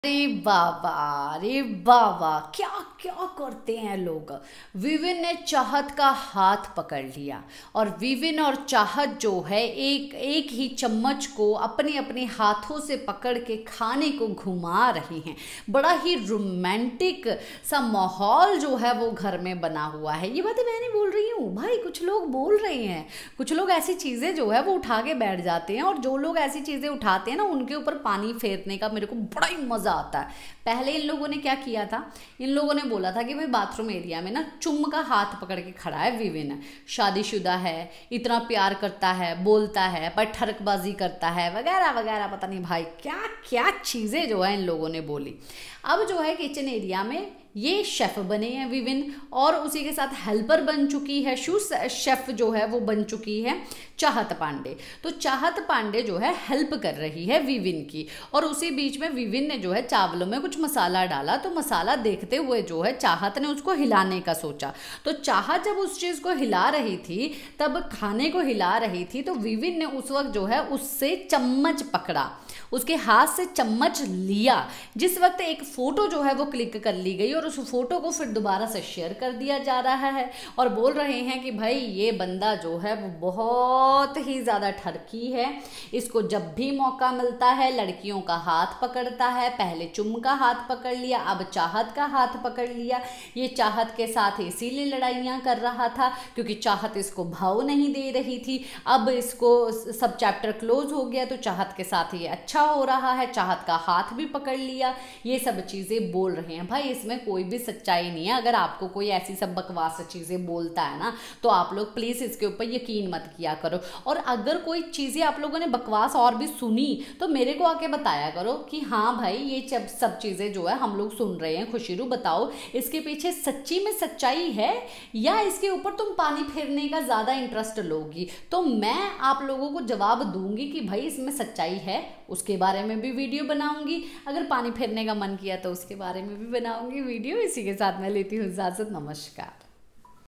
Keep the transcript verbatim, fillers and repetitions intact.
अरे बाबा, अरे बाबा, क्या क्या करते हैं लोग। विविन ने चाहत का हाथ पकड़ लिया और विविन और चाहत जो है एक एक ही चम्मच को अपने अपने हाथों से पकड़ के खाने को घुमा रहे हैं। बड़ा ही रोमांटिक सा माहौल जो है वो घर में बना हुआ है। ये बातें मैं नहीं बोल रही हूँ भाई, कुछ लोग बोल रहे हैं। कुछ लोग ऐसी चीज़ें जो है वो उठा के बैठ जाते हैं और जो लोग ऐसी चीज़ें उठाते हैं ना उनके ऊपर पानी फेरने का मेरे को बड़ा ही मज़ा आता है। पहले इन लोगों ने क्या किया था, इन लोगों ने बोला था कि भाई बाथरूम एरिया में ना चुम्म का हाथ पकड़ के खड़ा है विविन, शादीशुदा है, इतना प्यार करता है, बोलता है पर ठरकबाजी करता है वगैरह वगैरह, पता नहीं भाई क्या क्या चीज़ें जो है इन लोगों ने बोली। अब जो है किचन एरिया में ये शेफ बने हैं विविन और उसी के साथ हेल्पर बन चुकी है, शू शेफ जो है वो बन चुकी है चाहत पांडे। तो चाहत पांडे जो है हेल्प कर रही है विविन की और उसी बीच में विविन ने जो है चावलों में कुछ मसाला डाला, तो मसाला देखते हुए जो है चाहत ने उसको हिलाने का सोचा। तो चाहत जब उस चीज़ को हिला रही थी, तब खाने को हिला रही थी, तो विविन ने उस वक्त जो है उससे चम्मच पकड़ा, उसके हाथ से चम्मच लिया। जिस वक्त एक फ़ोटो जो है वो क्लिक कर ली गई और उस फोटो को फिर दोबारा से शेयर कर दिया जा रहा है और बोल रहे हैं कि भाई ये बंदा जो है वो बहुत ही ज़्यादा ठरकी है, इसको जब भी मौका मिलता है लड़कियों का हाथ पकड़ता है। पहले चुम का हाथ पकड़ लिया, अब चाहत का हाथ पकड़ लिया। ये चाहत के साथ इसीलिए लड़ाइयाँ कर रहा था क्योंकि चाहत इसको भाव नहीं दे रही थी। अब इसको सब चैप्टर क्लोज हो गया तो चाहत के साथ ये अच्छा हो रहा है, चाहत का हाथ भी पकड़ लिया। ये सब चीज़ें बोल रहे हैं भाई, इसमें कोई भी सच्चाई नहीं है। अगर आपको कोई ऐसी सब बकवास चीज़ें बोलता है ना तो आप लोग प्लीज़ इसके ऊपर यकीन मत किया करो। और अगर कोई चीज़ें आप लोगों ने बकवास और भी सुनी तो मेरे को आके बताया करो कि हाँ भाई ये सब सब चीज़ें जो है हम लोग सुन रहे हैं, खुशीरू बताओ इसके पीछे सच्ची में सच्चाई है या इसके ऊपर तुम पानी फेरने का ज़्यादा इंटरेस्ट लोगी। तो मैं आप लोगों को जवाब दूंगी कि भाई इसमें सच्चाई है, उसके बारे में भी वीडियो बनाऊंगी। अगर पानी फेरने का मन किया तो उसके बारे में भी बनाऊंगी वीडियो। इसी के साथ मैं लेती हूँ इजाज़त, नमस्कार।